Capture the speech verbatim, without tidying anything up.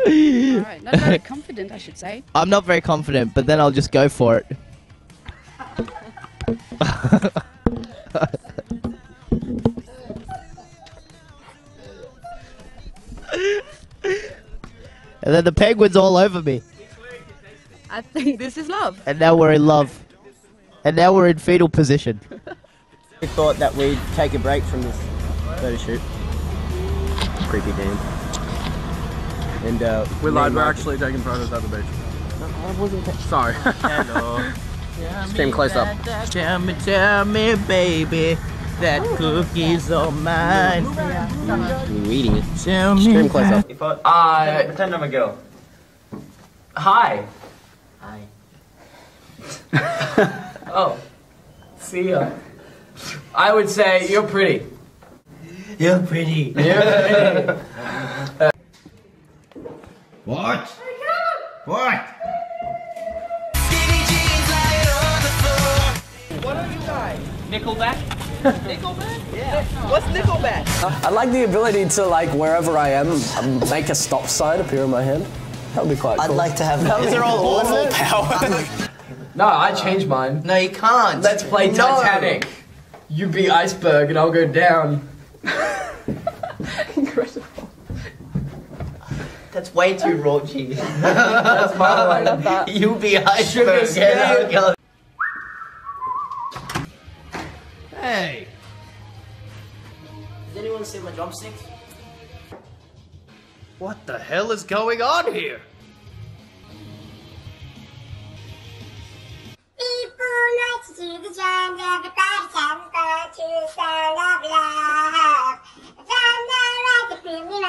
Alright, not very confident, I should say. I'm not very confident, but then I'll just go for it. And then the penguin's all over me. I think this is love. And now we're in love. And now we're in fetal position. We thought that we'd take a break from this photo shoot. Creepy game. And uh, we lied, we're actually taking photos at the beach. I wasn't. Sorry. Hello. Stream close up. Tell me, tell me, baby, that cookies are mine. You're eating it. Tell me. Stream close up. If I, uh, pretend I'm a girl. Hi. Hi. Oh. See ya. I would say you're pretty. You're pretty. You're pretty. What? What? What are you guys? Nickelback? Nickelback? Yeah. What's Nickelback? I like the ability to, like, wherever I am, um, make a stop sign appear in my head. That would be quite cool. I'd like to have. Those are all awful powers. No, I changed mine. No, you can't. Let's play No. Titanic. You be iceberg and I'll go down. Incredible. That's way too raunchy. That's my one. You be iceberg. Sugar and I'll snake. go. Hey. Does anyone see my drumsticks? What the hell is going on here? People like to see the drums, everybody comes down to the sound of love. The thunder like a feeling